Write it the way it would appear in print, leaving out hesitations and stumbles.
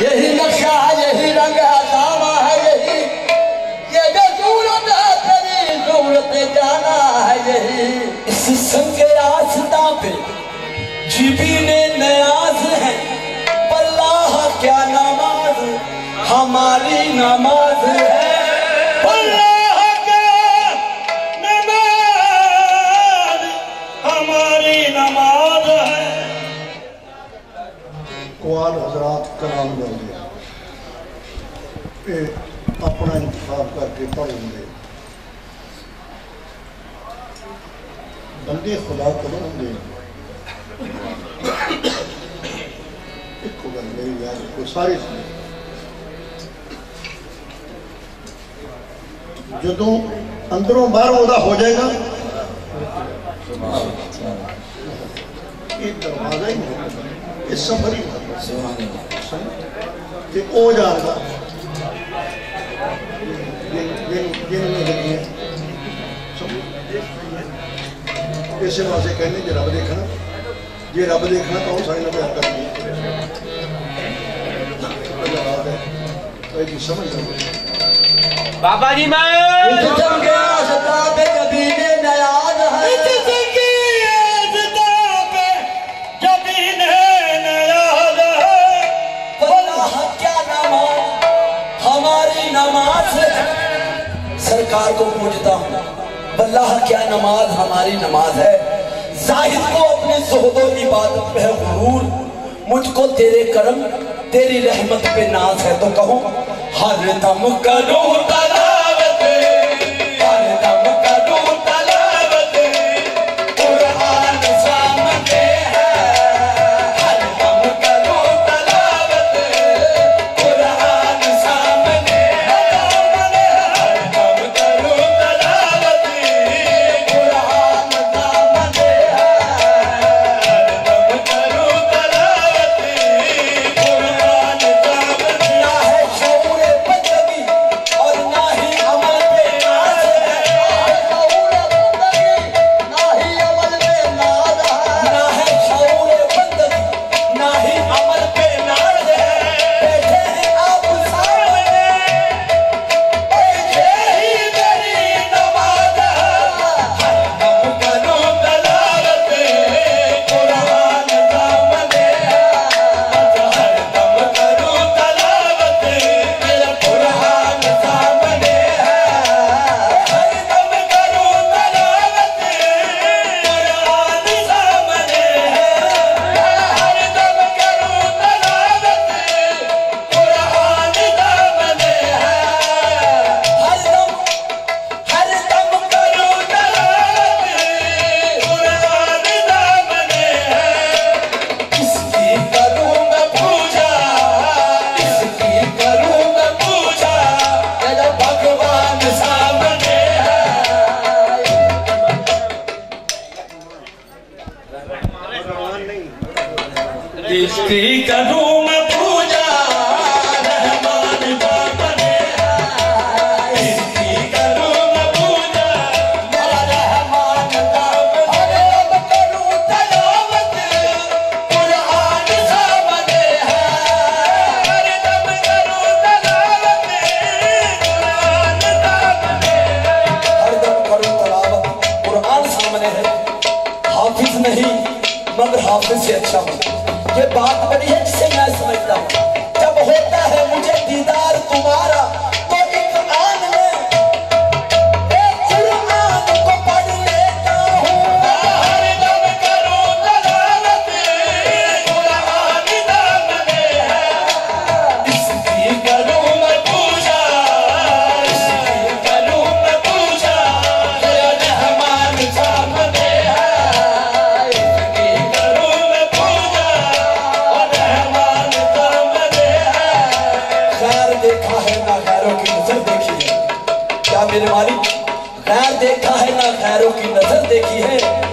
यही नक्शा है, यही रंग है, दामा है यही, ये जो सूरत है तेरी सूरत जाना है यही। इस संग रास्ता पे जीबीने नयाज है, अल्लाह क्या नमाज हमारी नमाज है, अल्लाह क्या नमाज हमारी नमाज है। कुआल हजरात कलाम लेंगे, अपना इंतखाब करके पढ़ लेंगे। बंदे खुदा करो होंगे, एक गल मेरी याद को सारी सुने। जदों अंदरों बाहर ओदा हो जाएगा, ये दरवाजा ही नहीं, ये सफर ही हो जाएगा। इस वास्ते कहने जे रब देखना, जे रब देखना तो सारी नजर करनी समझ बाबा जी मैं कभी नयाज है, सरकार को पूजता हूँ, अल्लाह क्या नमाज हमारी नमाज है। जाहिद को अपने ज़ुहदो इबादत पे है गुरूर, मुझको तेरे करम तेरी रहमत पे नाज है। तो कहो हर दम करूँ तलावत, हर दम करूँ तलावत, कुरान सामने है, हर दम करूँ तलावत, कुरान सामने है, हर दम करूँ तलावत, कुरान सामने है, हर दम करूँ तलावत, कुरान सामने। ना है शऊर बंदगी और ना ही अमल पे नाज है, ना ही अमल में नाज है, ना है शऊर बंदगी ना ही अमल पे नाज है। बैठे हैं आप सामने, बैठे ही मेरी नमाज है, हर दम करूँ तलावत, कुरान सामने है, हर दम करूँ तलावत, कुरान सामने है, हर दम करूँ तलावत, कुरान सामने है, हर दम करूँ तलावत, कुरान सामने है, हर दम करूँ तलावत, कुरान सामने है। किसकी करूँ मैं पूजा, किसकी करूँ मैं पूजा, जब भगवान सामने है। किसकी करूँ मैं पूजा, रहमान सामने है। किसकी करूँ मैं पूजा, रहमान सामने है। हर दम करूँ तलावत, कुरान सामने है, हर दम करूँ तलावत, कुरान सामने है, हर दम करूँ तलावत, कुरान सामने है। हाफिज नहीं मगर हाफिज से अच्छा हूँ, ये बात बड़ी है जिसे मैं समझता हूँ। जब होता है मुझे दीदार तुम्हारा तो एक आन में एक कुरान को पढ़ लेता हूँ। हर दम करूँ तलावत, कुरान सामने है। इसकी करूँ मैं पूजा, इसकी करूँ मैं पूजा, रहमान सामने है। इसकी करूँ मैं पूजा, रहमान सामने है। खैर देखा है ना खैरों की नजर देखी है, क्या मेरे मालिक? खैर देखा है ना खैरों की नजर देखी है,